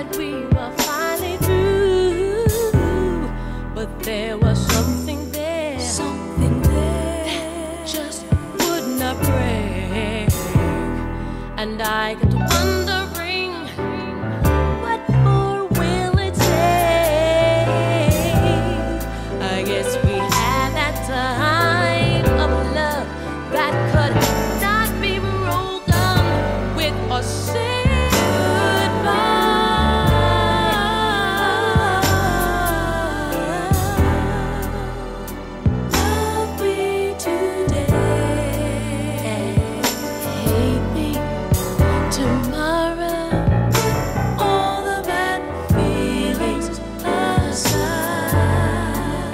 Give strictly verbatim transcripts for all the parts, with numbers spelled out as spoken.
like we were finally through, but there was something there, something there that just would not break, and I kept wondering, what more will it take? I guess we had that time of love that could not be broken with a say goodbye. Love me today and hate me tomorrow. Put all the bad feelings aside.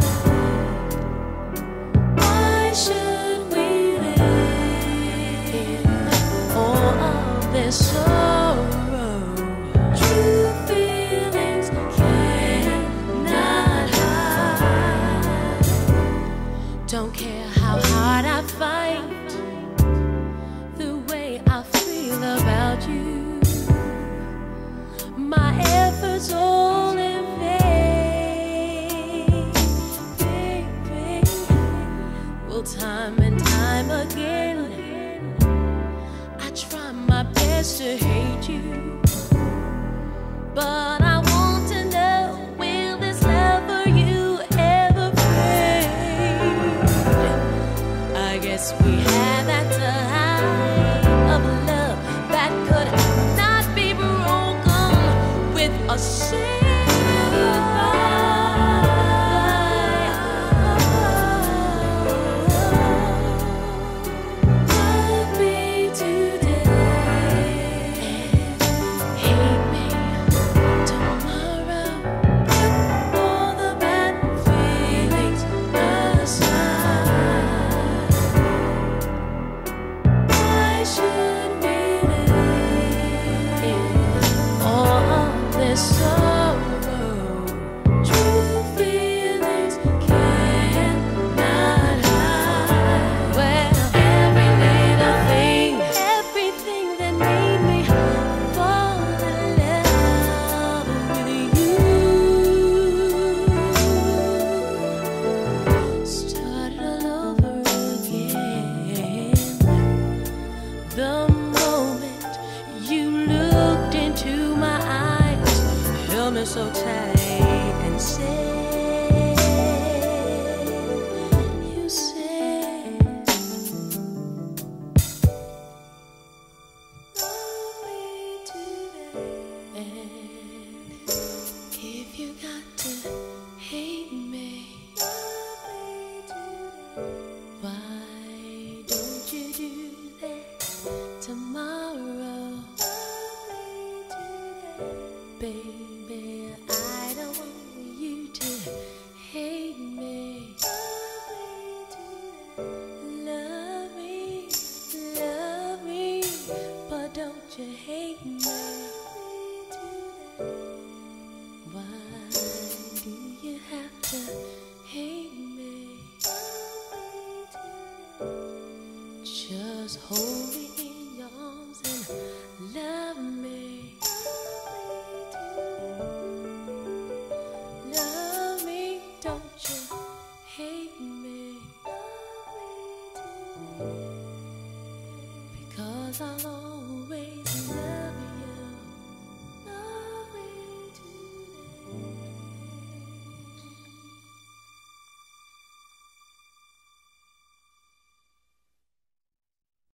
Why should we live in all of this sorrow? True feelings cannot hide. Don't care how hard I fight, the way I feel about you, my efforts all in vain, baby. Well, time and time again, I try my best to hate you, but I want to know, will this love for you ever fade? I guess we had that time of love that could not be broken with a single love me today and hate me tomorrow. Put all the bad feelings aside. Why should we live in all of this sorrow? True feelings cannot hide. Well, every little thing, everything that made me fall in love with you started all over again the moment you looked into my eyes, held me so tight and said, you said, love me today. And if you got to hate me, love me today. Why don't you do that tomorrow? Baby, I don't want you to hate me. Love me, love me, but don't you hate me. Why do you have to hate me? Just hold me in your arms and love me. Love me, don't you hate me. Because I'll always love you.